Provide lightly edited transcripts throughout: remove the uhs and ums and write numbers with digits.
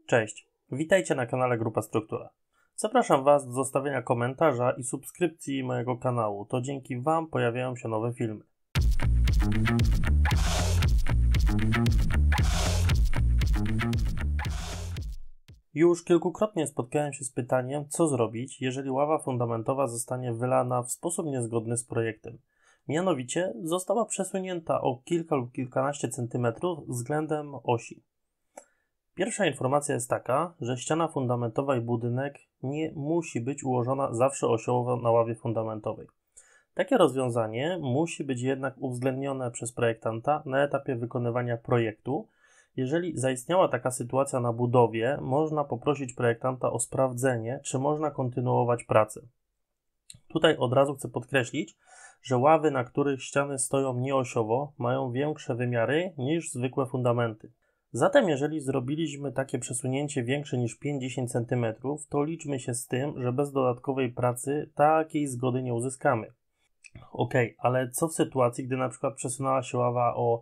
Cześć, witajcie na kanale Grupa Struktura. Zapraszam Was do zostawienia komentarza i subskrypcji mojego kanału, to dzięki Wam pojawiają się nowe filmy. Już kilkukrotnie spotkałem się z pytaniem, co zrobić, jeżeli ława fundamentowa zostanie wylana w sposób niezgodny z projektem. Mianowicie została przesunięta o kilka lub kilkanaście centymetrów względem osi. Pierwsza informacja jest taka, że ściana fundamentowa i budynek nie musi być ułożona zawsze osiowo na ławie fundamentowej. Takie rozwiązanie musi być jednak uwzględnione przez projektanta na etapie wykonywania projektu. Jeżeli zaistniała taka sytuacja na budowie, można poprosić projektanta o sprawdzenie, czy można kontynuować pracę. Tutaj od razu chcę podkreślić, że ławy, na których ściany stoją nieosiowo, mają większe wymiary niż zwykłe fundamenty. Zatem jeżeli zrobiliśmy takie przesunięcie większe niż 5-10 cm, to liczmy się z tym, że bez dodatkowej pracy takiej zgody nie uzyskamy. Ok, ale co w sytuacji, gdy na przykład przesunęła się ława o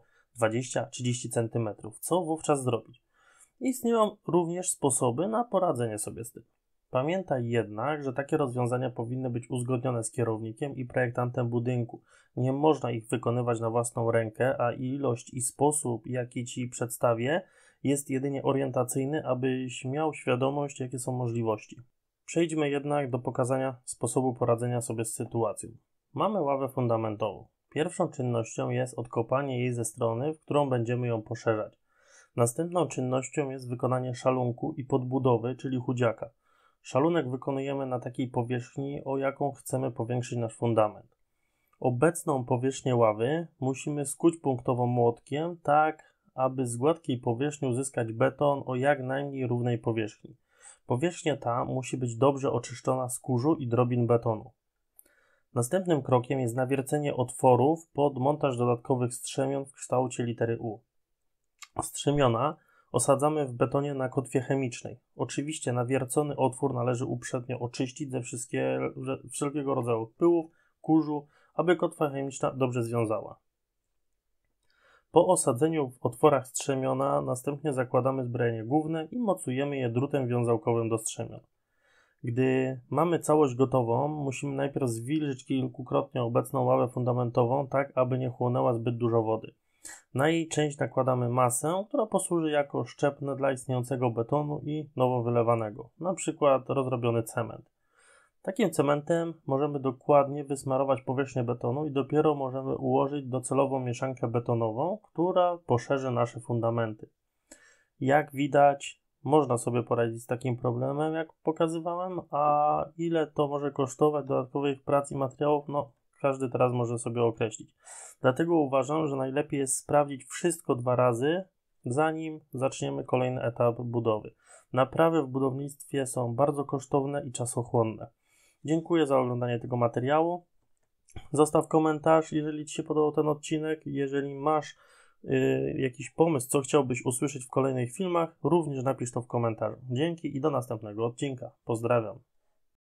20-30 cm? Co wówczas zrobić? Istnieją również sposoby na poradzenie sobie z tym. Pamiętaj jednak, że takie rozwiązania powinny być uzgodnione z kierownikiem i projektantem budynku. Nie można ich wykonywać na własną rękę, a ilość i sposób, jaki Ci przedstawię, jest jedynie orientacyjny, abyś miał świadomość, jakie są możliwości. Przejdźmy jednak do pokazania sposobu poradzenia sobie z sytuacją. Mamy ławę fundamentową. Pierwszą czynnością jest odkopanie jej ze strony, w którą będziemy ją poszerzać. Następną czynnością jest wykonanie szalunku i podbudowy, czyli chudziaka. Szalunek wykonujemy na takiej powierzchni, o jaką chcemy powiększyć nasz fundament. Obecną powierzchnię ławy musimy skuć punktowo młotkiem, tak aby z gładkiej powierzchni uzyskać beton o jak najmniej równej powierzchni. Powierzchnia ta musi być dobrze oczyszczona z kurzu i drobin betonu. Następnym krokiem jest nawiercenie otworów pod montaż dodatkowych strzemion w kształcie litery U. Strzemiona osadzamy w betonie na kotwie chemicznej. Oczywiście nawiercony otwór należy uprzednio oczyścić ze wszelkiego rodzaju pyłów, kurzu, aby kotwa chemiczna dobrze związała. Po osadzeniu w otworach strzemiona następnie zakładamy zbrojenie główne i mocujemy je drutem wiązałkowym do strzemion. Gdy mamy całość gotową, musimy najpierw zwilżyć kilkukrotnie obecną ławę fundamentową, tak aby nie chłonęła zbyt dużo wody. Na jej część nakładamy masę, która posłuży jako szczepne dla istniejącego betonu i nowo wylewanego, np. rozrobiony cement. Takim cementem możemy dokładnie wysmarować powierzchnię betonu i dopiero możemy ułożyć docelową mieszankę betonową, która poszerzy nasze fundamenty. Jak widać, można sobie poradzić z takim problemem, jak pokazywałem, a ile to może kosztować dodatkowych prac i materiałów, każdy teraz może sobie określić. Dlatego uważam, że najlepiej jest sprawdzić wszystko 2 razy, zanim zaczniemy kolejny etap budowy. Naprawy w budownictwie są bardzo kosztowne i czasochłonne. Dziękuję za oglądanie tego materiału. Zostaw komentarz, jeżeli Ci się podobał ten odcinek. Jeżeli masz jakiś pomysł, co chciałbyś usłyszeć w kolejnych filmach, również napisz to w komentarzu. Dzięki i do następnego odcinka. Pozdrawiam.